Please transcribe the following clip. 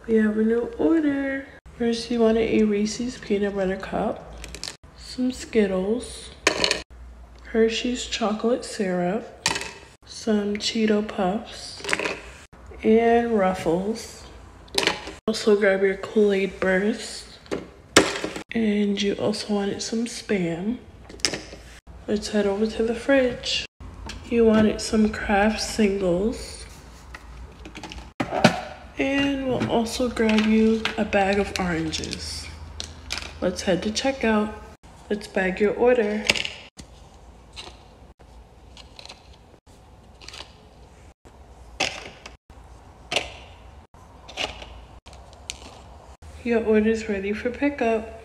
We have a new order. First, you wanted a Reese's Peanut Butter Cup, some Skittles, Hershey's Chocolate Syrup, some Cheeto Puffs, and Ruffles. Also grab your Kool-Aid Burst. And you also wanted some Spam. Let's head over to the fridge. You wanted some Kraft Singles. And we'll also grab you a bag of oranges. Let's head to checkout. Let's bag your order. Your order's ready for pickup.